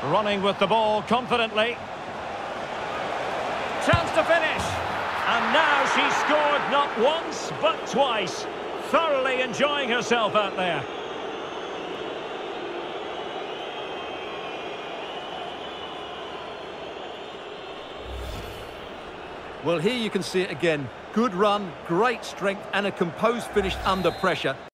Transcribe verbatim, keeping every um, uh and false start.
Running with the ball confidently. Chance to finish. And now she's scored not once, but twice. Thoroughly enjoying herself out there. Well, here you can see it again. Good run, great strength and a composed finish under pressure.